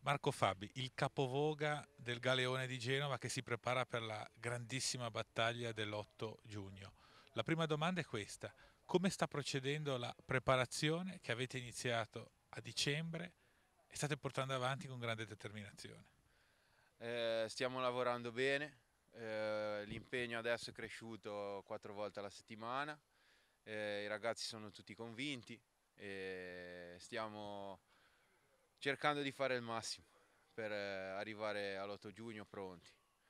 Marco Fabi, il capovoga del Galeone di Genova che si prepara per la grandissima battaglia dell'8 giugno. La prima domanda è questa: come sta procedendo la preparazione che avete iniziato a dicembre e state portando avanti con grande determinazione? Stiamo lavorando bene, l'impegno adesso è cresciuto 4 volte alla settimana, i ragazzi sono tutti convinti e stiamo cercando di fare il massimo per arrivare all'8 giugno pronti.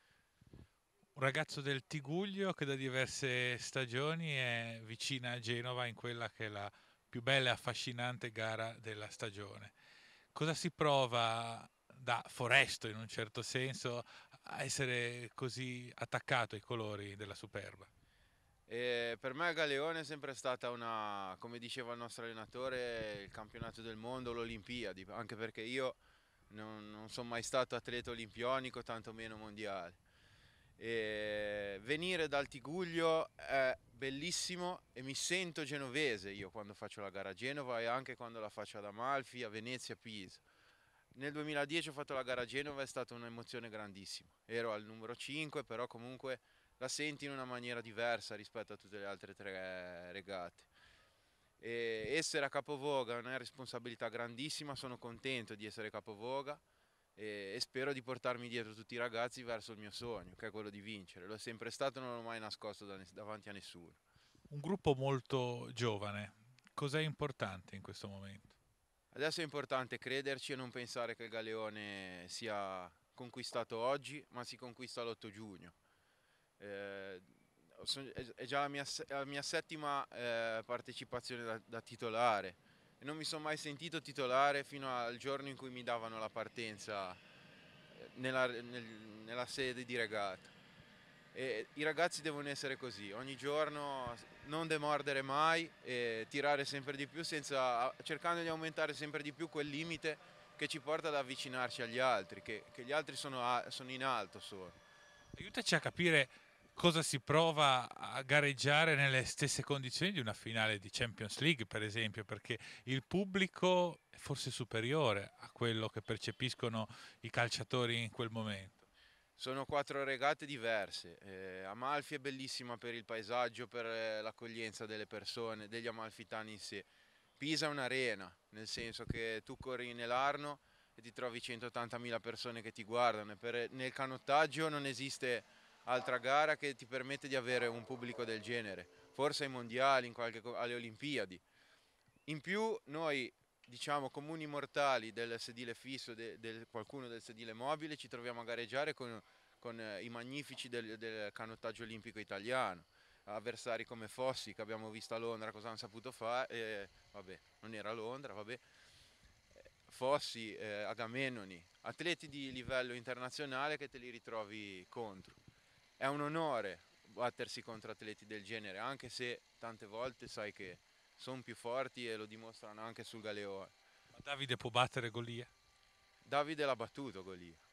Un ragazzo del Tiguglio che da diverse stagioni è vicina a Genova in quella che è la più bella e affascinante gara della stagione. Cosa si prova da foresto in un certo senso a essere così attaccato ai colori della Superba? E per me Galeone è sempre stata una, come diceva il nostro allenatore, il campionato del mondo, l'Olimpiadi, anche perché io non sono mai stato atleta olimpionico, tantomeno mondiale. E venire dal Tiguglio è bellissimo e mi sento genovese io quando faccio la gara a Genova e anche quando la faccio ad Amalfi, a Venezia, a Pisa. Nel 2010 ho fatto la gara a Genova, è stata un'emozione grandissima. Ero al numero 5, però comunque la senti in una maniera diversa rispetto a tutte le altre tre regate. E essere a capovoga è una responsabilità grandissima, sono contento di essere capovoga e spero di portarmi dietro tutti i ragazzi verso il mio sogno, che è quello di vincere. Lo è sempre stato e non l'ho mai nascosto davanti a nessuno. Un gruppo molto giovane, cos'è importante in questo momento? Adesso è importante crederci e non pensare che il Galeone sia conquistato oggi, ma si conquista l'8 giugno. Eh, è già la mia settima partecipazione da titolare e non mi sono mai sentito titolare fino al giorno in cui mi davano la partenza nella sede di regata. E i ragazzi devono essere così, ogni giorno non demordere mai e tirare sempre di più cercando di aumentare sempre di più quel limite che ci porta ad avvicinarci agli altri, che gli altri sono in alto solo. Aiutaci a capire cosa si prova a gareggiare nelle stesse condizioni di una finale di Champions League, per esempio, perché il pubblico è forse superiore a quello che percepiscono i calciatori in quel momento. Sono 4 regate diverse. Amalfi è bellissima per il paesaggio, per l'accoglienza delle persone, degli amalfitani in sé. Pisa è un'arena, nel senso che tu corri nell'Arno e ti trovi 180.000 persone che ti guardano. Nel canottaggio non esiste altra gara che ti permette di avere un pubblico del genere. Forse ai mondiali, alle Olimpiadi. In più noi, diciamo, comuni mortali del sedile fisso, qualcuno del sedile mobile, ci troviamo a gareggiare con i magnifici del canottaggio olimpico italiano. Avversari come Fossi, che abbiamo visto a Londra cosa hanno saputo fare, vabbè, non era a Londra, vabbè. Fossi, Agamennoni, atleti di livello internazionale che te li ritrovi contro. È un onore battersi contro atleti del genere, anche se tante volte sai che sono più forti e lo dimostrano anche sul Galeone. Ma Davide può battere Golia? Davide l'ha battuto Golia.